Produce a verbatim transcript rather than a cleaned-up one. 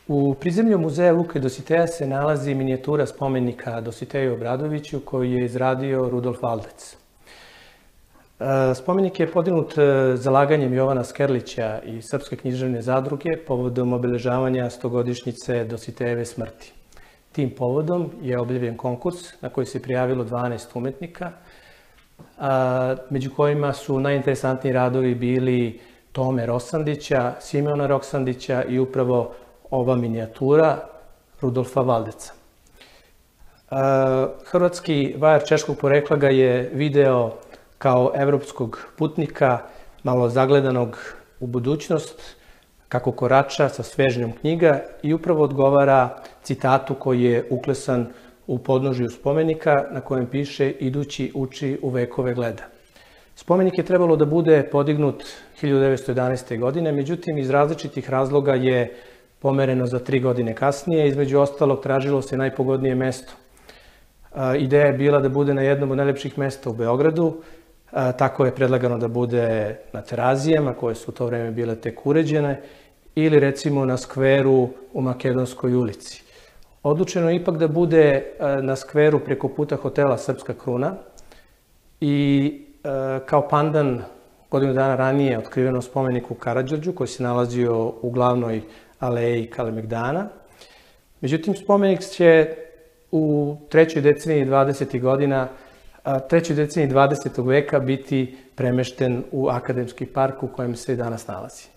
U prizemlju muzeja Luke Dositeja se nalazi minijatura spomenika Dositeju Obradoviću koji je izradio Rudolf Valdec. Spomenik je podignut zalaganjem Jovana Skerlića i Srpske književne zadruge povodom obeležavanja stogodišnjice Dositejeve smrti. Tim povodom je objavljen konkurs na koji se prijavilo dvanaest umetnika, među kojima su najinteresantniji radovi bili Tome Roksandića, Simeona Roksandića i upravo ova minijatura Rudolfa Valdeca. Hrvatski vajar češkog porekla ga je video kao evropskog putnika, malo zagledanog u budućnost, kako korača sa svežnjom knjiga i upravo odgovara citatu koji je uklesan u podnožju spomenika na kojem piše "Idući uči, u vekove gleda". Spomenik je trebalo da bude podignut hiljadu devetsto jedanaeste. godine, međutim iz različitih razloga je pomereno za tri godine kasnije. Između ostalog tražilo se najpogodnije mesto. Ideja je bila da bude na jednom od najlepših mesta u Beogradu. Tako je predlagano da bude na Terazijama, koje su u to vreme bile tek uređene, ili recimo na skveru u Makedonskoj ulici. Odlučeno je ipak da bude na skveru preko puta hotela Srpska kruna i kao pandan godinu dana ranije otkriveno spomenik u Karađorđu koji se nalazio u glavnoj aleji Kalemegdana. Međutim, spomenik će u trećoj deceniji dvadesetih godina trećoj deceniji dvadesetog veka biti premešten u Akademski park u kojem se i danas nalazi.